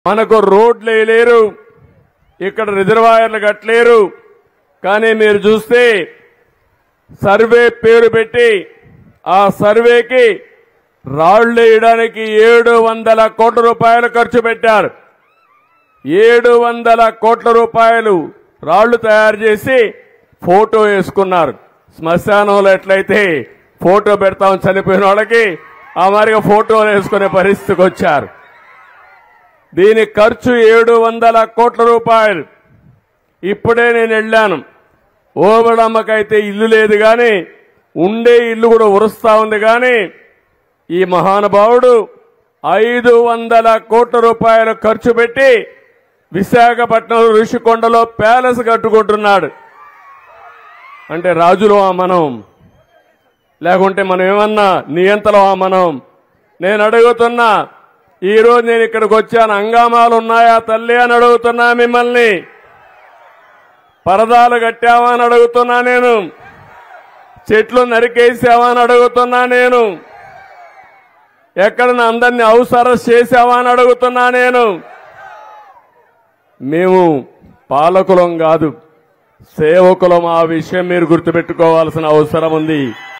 మనకు రోడ్లు వేయలేరు, ఇక్కడ రిజర్వాయర్లు కట్టలేరు. కానీ మీరు చూస్తే సర్వే పేరు పెట్టి ఆ సర్వేకి రాళ్లు వేయడానికి 700 కోట్ల రూపాయలు ఖర్చు పెట్టారు. 700 కోట్ల రూపాయలు రాళ్లు తయారు చేసి ఫోటో వేసుకున్నారు. శ్మశానంలో ఎట్లయితే ఫోటో పెడతాం చనిపోయిన వాళ్ళకి ఆ మాదిరిగా ఫోటోలు వేసుకునే పరిస్థితికి వచ్చారు. దీని ఖర్చు 700 కోట్ల రూపాయలు. ఇప్పుడే నేను వెళ్ళాను. ఓబడమ్మకైతే ఇల్లు లేదు కానీ ఉండే ఇల్లు కూడా ఉరుస్తా ఉంది. కానీ ఈ మహానుభావుడు 500 కోట్ల రూపాయలు ఖర్చు పెట్టి విశాఖపట్నం ఋషికొండలో ప్యాలెస్ కట్టుకుంటున్నాడు. అంటే రాజులమా మనం? లేకుంటే మనం ఏమన్నా నియంతలమా మనం? నేను అడుగుతున్నా, ఈరోజు నేను ఇక్కడికి వచ్చాను, హంగామాలు ఉన్నాయా తల్లి అని అడుగుతున్నా మిమ్మల్ని. పరదాలు కట్టావా అని అడుగుతున్నా నేను. చెట్లు నరికేసావా అని అడుగుతున్నా నేను. ఎక్కడన్నా అందరినీ హౌస్ అరెస్ట్ చేసావా అని అడుగుతున్నా నేను. మేము పాలకులం కాదు, సేవకులం. ఆ విషయం మీరు గుర్తుపెట్టుకోవాల్సిన అవసరం ఉంది.